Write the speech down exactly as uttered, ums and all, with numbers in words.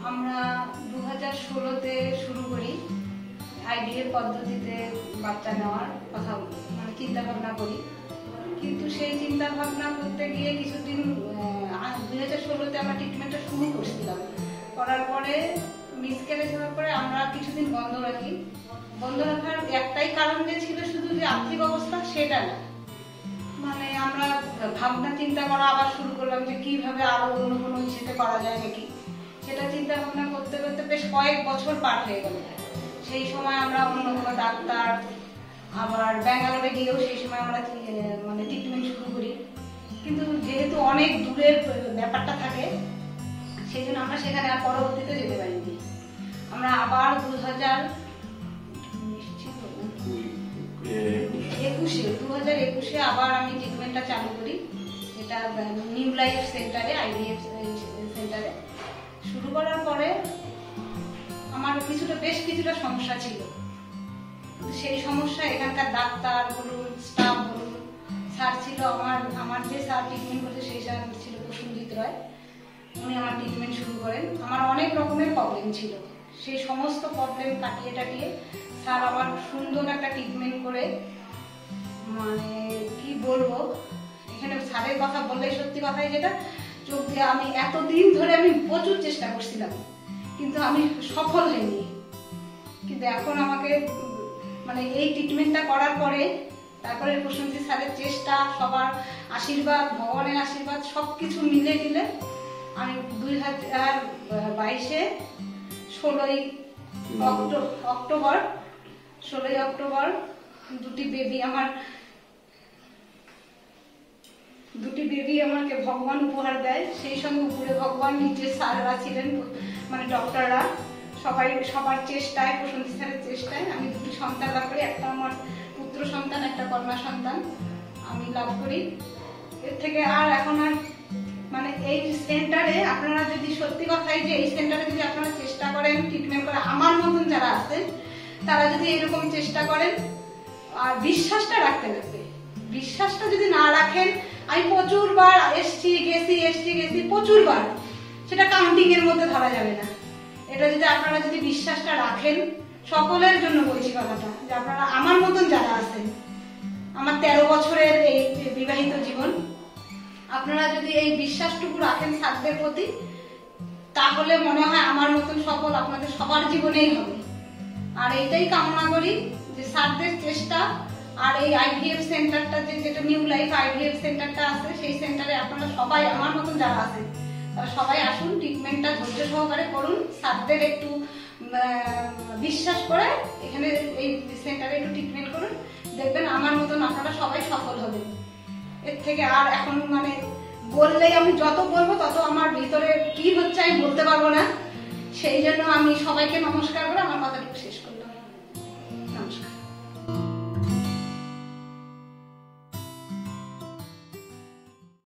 আমরা দু হাজার ষোলোতে শুরু করি আইভিএফ পদ্ধতিতে বাচ্চা নেওয়ার কথা মানে চিন্তা ভাবনা করি, কিন্তু সেই চিন্তা ভাবনা করতে গিয়ে কিছুদিন দুই হাজার ষোলোতে আমরা ট্রিটমেন্টটা শুরু করছিলাম। করার পরে মিসক্যারেজ হওয়ার পরে আমরা কিছুদিন বন্ধ রাখি। বন্ধ রাখার একটাই কারণ যে ছিল শুধু যে আর্থিক অবস্থা সেটা না, মানে আমরা ভাবনা চিন্তা করা আবার শুরু করলাম যে কিভাবে আরো অন্য কোনো ইস্যুতে করা যায় নাকি। সেটা চিন্তা ভাবনা করতে করতে বেশ কয়েক বছর পার হয়ে গেল। সেই সময় আমরা অন্য কোনো ডাক্তার আবার ব্যাঙ্গালোরে গিয়েও সেই সময় আমরা মানে ট্রিটমেন্ট শুরু করি, কিন্তু যেহেতু অনেক দূরের ব্যাপারটা থাকে সেই জন্য আমরা সেখানে আর পরবর্তীতে যেতে পারিনি। আমরা আবার দু হাজার একুশে দু হাজার একুশে আবার আমি ট্রিটমেন্টটা চালু করি, এটা নিউ লাইফ সেন্টারে আইভিএফ সেন্টারে। শুরু করার পরে আমার কিছুটা বেশ কিছুটা সমস্যা ছিল, সেই সমস্যা এখানকার ডাক্তার বলুন স্টাফ বলুন স্যার ছিল আমার আমার যে স্যার ট্রিটমেন্ট করছে সেই স্যার ছিল প্রসেনজিৎ রয়, উনি আমার ট্রিটমেন্ট শুরু করেন। আমার অনেক রকমের প্রবলেম ছিল, সেই সমস্ত প্রবলেম কাটিয়ে টাটিয়ে স্যার আমার সুন্দর একটা ট্রিটমেন্ট করে, মানে কি বলবো, এখানে স্যারের কথা বললেই সত্যি কথাই যেটা চোখ দিয়ে আমি এতদিন ধরে আমি প্রচুর চেষ্টা করছিলাম কিন্তু আমি সফল হইনি। কিন্তু এখন আমাকে মানে এই ট্রিটমেন্টটা করার পরে তারপরে প্রসেনজিৎ স্যারের চেষ্টা, সবার আশীর্বাদ, ভগবানের আশীর্বাদ সবকিছু মিলে মিলে আমি দুই হাজার বাইশে ষোলোই অক্টোবর ষোলোই অক্টোবর দুটি বেবি আমার দুটি বেবি আমাকে ভগবান উপহার দেয়। সেই সঙ্গে উপরে ভগবান নিচে স্যাররা ছিলেন, মানে ডক্টররা সবাই সবার চেষ্টায়, প্রসেনজিৎ স্যারের চেষ্টায় আমি দুটি সন্তান লাভ করি। একটা আমার পুত্র সন্তান, একটা কন্যা সন্তান আমি লাভ করি। এর থেকে আর এখন আর মানে এই সেন্টারে আপনারা যদি সত্যি কথাই যে এই সেন্টারে যদি আপনারা চেষ্টা করেন ট্রিটমেন্ট করে, আমার মতন যারা আছেন তারা যদি এরকম চেষ্টা করেন আর বিশ্বাসটা রাখতে লাগবে। বিশ্বাসটা যদি না রাখেন, আমি প্রচুর বার এসছি গেছি এসছি গেছি প্রচুর বার, সেটা কাউন্টিং এর মধ্যে ধরা যাবে না। এটা যদি আপনারা যদি বিশ্বাসটা রাখেন, সকলের জন্য বলছি কথাটা, যে আপনারা আমার মতন যারা আছেন, আমার তেরো বছরের এই বিবাহিত জীবন, আপনারা যদি এই বিশ্বাসটুকু রাখেন স্যারদের প্রতি, তাহলে মনে হয় আমার মতন সফল আপনাদের সবার জীবনেই হবে। আর এইটাই কামনা করি যে স্যারদের চেষ্টা আর এই আইভিএফ সেন্টারটা যে যেটা নিউ লাইফ আইভিএফ সেন্টারটা আছে, সেই সেন্টারে আপনারা সবাই আমার মতন যারা আছে তারা সবাই আসুন, ট্রিটমেন্টটা ধৈর্য সহকারে করুন, স্যারদের একটু বিশ্বাস করে এখানে এই সেন্টারে একটু ট্রিটমেন্ট করুন, দেখবেন আমার মতন আপনারা সবাই সফল হবেন। এর থেকে আর এখন মানে বললেই আমি যত বলবো তত আমার ভিতরে কি হচ্ছে আমি বলতে পারবো না, সেই জন্য আমি সবাইকে নমস্কার করে আমার কথাটুকু শেষ করি।